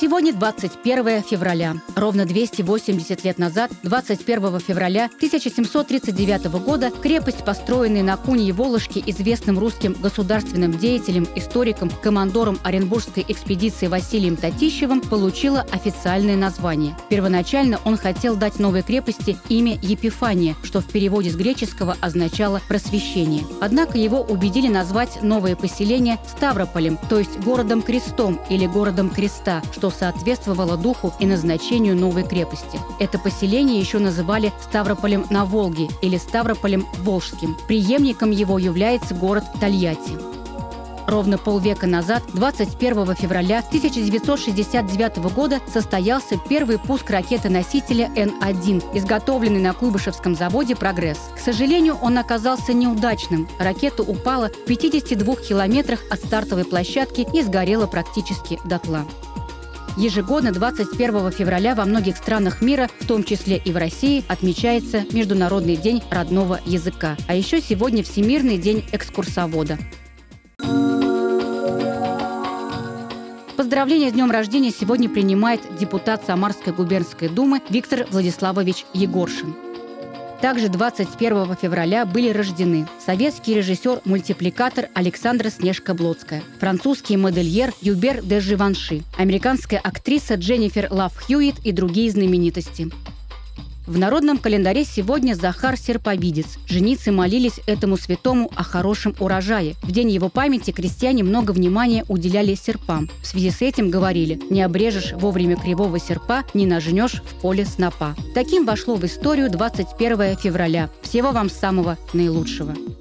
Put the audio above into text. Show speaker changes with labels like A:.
A: Сегодня 21 февраля. Ровно 280 лет назад, 21 февраля 1739 года, крепость, построенная на Кунье-Волжске известным русским государственным деятелем, историком, командором Оренбургской экспедиции Василием Татищевым, получила официальное название. Первоначально он хотел дать новой крепости имя Епифания, что в переводе с греческого означало «просвещение». Однако его убедили назвать новое поселение Ставрополем, то есть городом-крестом или городом креста, что соответствовало духу и назначению новой крепости. Это поселение еще называли Ставрополем на Волге или Ставрополем Волжским. Преемником его является город Тольятти. Ровно полвека назад, 21 февраля 1969 года, состоялся первый пуск ракеты-носителя Н-1, изготовленный на Куйбышевском заводе «Прогресс». К сожалению, он оказался неудачным. Ракета упала в 52 километрах от стартовой площадки и сгорела практически дотла. Ежегодно 21 февраля во многих странах мира, в том числе и в России, отмечается Международный день родного языка. А еще сегодня Всемирный день экскурсовода. Поздравления с днем рождения сегодня принимает депутат Самарской губернской думы Виктор Владиславович Егоршин. Также 21 февраля были рождены советский режиссер-мультипликатор Александра Снежка-Блодская, французский модельер Юбер де Живанши, американская актриса Дженнифер Лав Хьюитт и другие знаменитости. В народном календаре сегодня Захар Серповидец. Женицы молились этому святому о хорошем урожае. В день его памяти крестьяне много внимания уделяли серпам. В связи с этим говорили: «Не обрежешь вовремя кривого серпа, не нажнешь в поле снопа». Таким вошло в историю 21 февраля. Всего вам самого наилучшего.